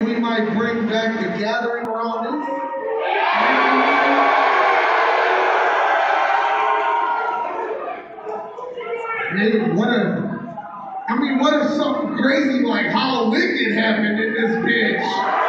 we might bring back the gathering around this. What if something crazy like Halloween happened in this bitch?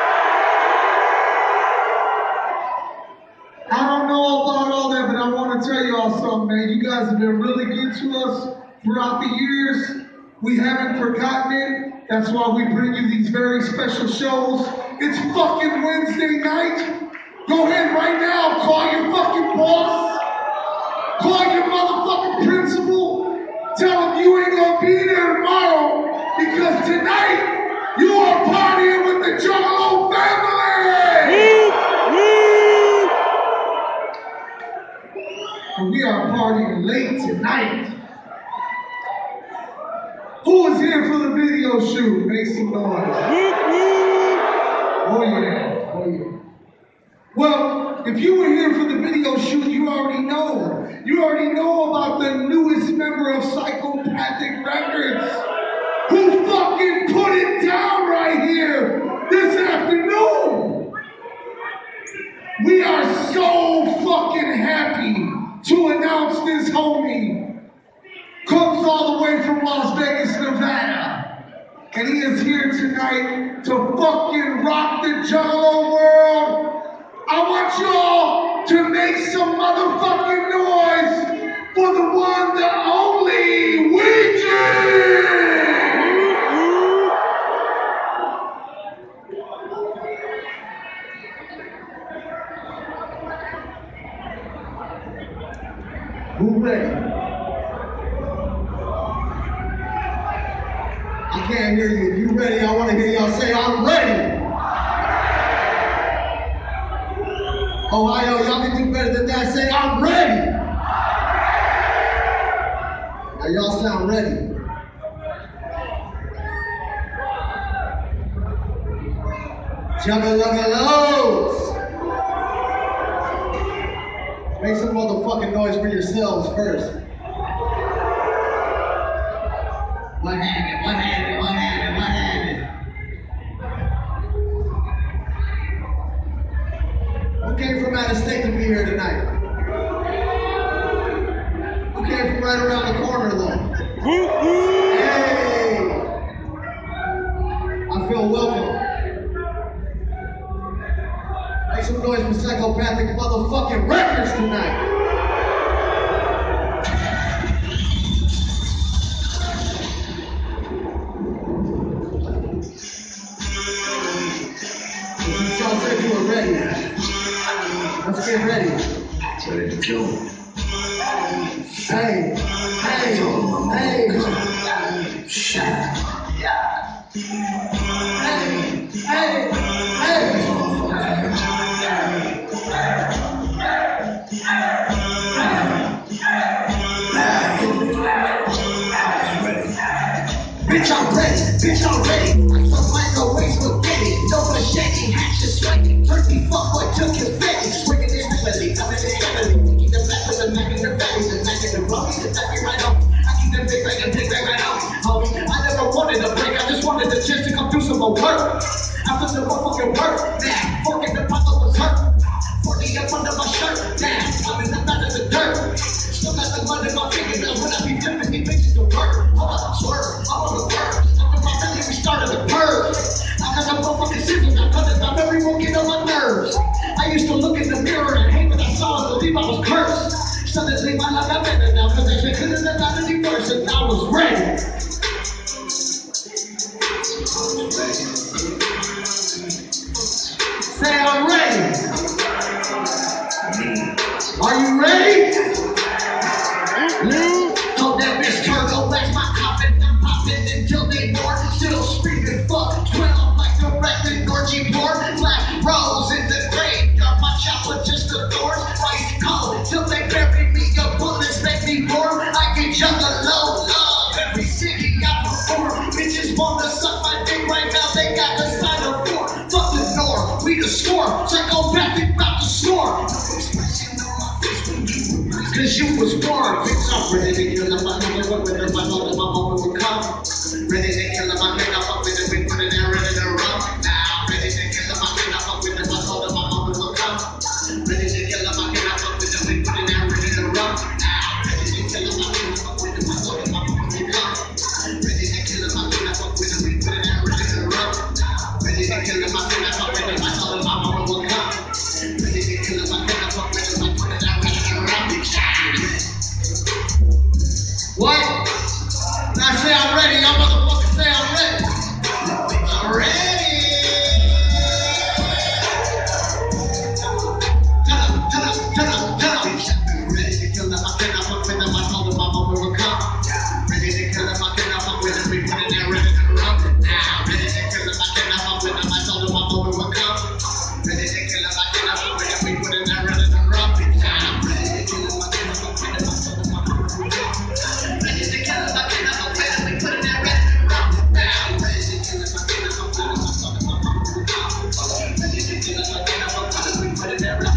I don't know about all that, but I want to tell y'all something, man. You guys have been really good to us throughout the years. We haven't forgotten it. That's why we bring you these very special shows. It's fucking Wednesday night. Go ahead right now, call your fucking boss. Call your motherfucking principal. Tell them you ain't gonna be there tomorrow because tonight you are partying with the Juggalo family. And we are partying late tonight. Who is here for the video shoot? Make some noise. Oh yeah, oh yeah. Well, if you were here for the video shoot, you already know. You already know about the newest member of Psychopathic Records who fucking put it down right here this afternoon. We are so fucking happy to announce this homie. Comes all the way from Las Vegas, Nevada. And he is here tonight to fucking rock the Juggalo world. I want y'all to make some motherfucking noise for the one, the only Ouija! Who ready? I can't hear you. If you ready, I want to hear y'all say, I'm ready. Ohio, y'all can do better than that. Say, I'm ready. Now y'all sound ready. Juggalos! Make some motherfucking noise for yourselves first. One-handed, one-handed, one-handed, one-handed. Who came from out of state to be here tonight? Who came from right around the corner though? Hey! I feel welcome. Make some noise for Psychopathic motherfucking Records tonight. Y'all said you were ready. Let's get ready. Ready to kill. Hey, hey, hey. Shit. Hey, hey, hey. Bitch, I'm ready. Bitch, I'm ready. Some microwave spaghetti. No machete, hatch the sweaty. Turkey, fuck what took your fatty. Swinging in Emily, coming in Emily. Keep the back with the Mac in the belly, the Mac in the rummy, the Mac right on. I keep them big bag and big bag right on. Homie, I never wanted a break. I just wanted the chance to come do some more work. After the motherfucking work, now fork in the pot was hurt. 40 up under my shirt, now I'm in the back of the dirt. Still got the mud in my fingers, when I be dipping these bitches to work. Hold up, swerve, I'm on the work. After my family, we started the purge. I got some motherfucking scissors, I cut it down every one get on my nerves. I used to look in the mirror and hate what I saw and believe I was cursed. Suddenly my life got better now, cause I couldn't have done any worse and I was ready. Say I'm ready. Are you ready? Told that bitch turtle, that's my coffin. I'm popping until they born. Still screaming fuck 12 like the record orgy board. Black rose in the graveyard, my chopper just adores. Ice cold till they bury me. Your bullets make me warm. I can Juggalo love every city I perform. Bitches wanna suck my dick right now. They got the sign of war. Fuck the door, we the score. Psychopathic about to score. Cause you was born, bitch, I'm ready to kill him. I know what with him, I know that my moment will come. Ready to kill him, I can't fuck with him, we put it down, ready to run. Now, ready to When I say I'm ready, y'all motherfuckers say I'm ready. I'm ready. Ready to kill them, I cannot fuck with them. I told them my moment will come. Ready to kill them, I cannot fuck with them. We put it there, ready to run. Ready to kill them, I cannot fuck with them. I told them my moment will come. Ready to kill them, I cannot fuck with them. We put it there, ready to run. Ready to kill them, I cannot fuck with them. I told them my moment will come. Ready to kill them, I cannot fuck with them. We put it there, ready to run. Ready to kill them, I cannot fuck with them. I told them my moment will come. Ready to kill them, I cannot fuck with them. We put it there, ready to run.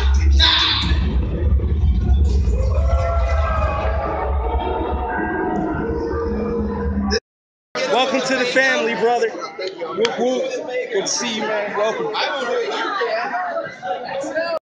Welcome to the family, brother. Good to see you, man. Welcome.